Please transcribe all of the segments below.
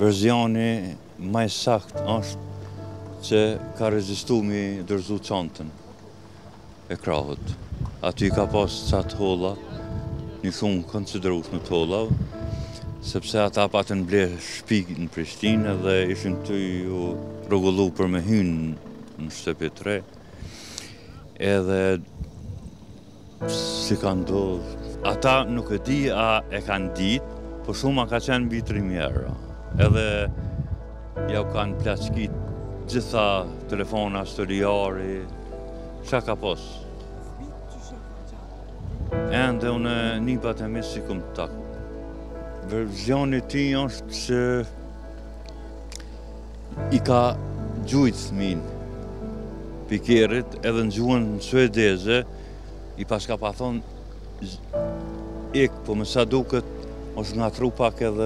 Verzioni më i saktë është që ka rezistu mi dërzu çantën e krahut. Aty ka pas qatë holla, një thunë konsiderueshme të holla, sepse ata patën ble shtëpi në Prishtinë dhe ishin të ju rregullu për me hynë në shtëpi të re. Edhe si ka ndodhur, ata nuk e di a e kanë ditë, por suma ka qenë mbi 3000 euro. Edhe ja u kanë plaçkit gjitha telefona, storijari, qa ka pas. Ende unë nipat e mi si kum të taku. Verzioni ti është që i ka gjujt fëmin pikerit edhe në gjuhën suedeze, i paska pa thonë po me sa duket është ngatru pak edhe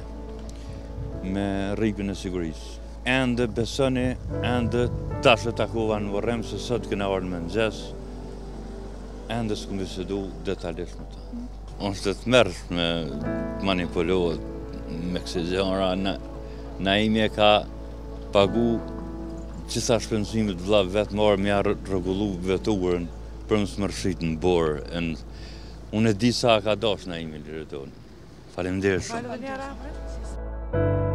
me rripin e sigurisë. Ende besoni, ende tash e takova në Varrim se sot kena ardhur me mëngjes, ende s'kum bisedu detajisht me ta. Është të mërshme manipulohet me kësi gjëra. Naimi e ka pagu gjitha shpenzimet vëlla vetë marrë me rregullu veturën për më smërshit në borë. Unë e di sa ka dash Naimi Liridon. Faleminderit shumë.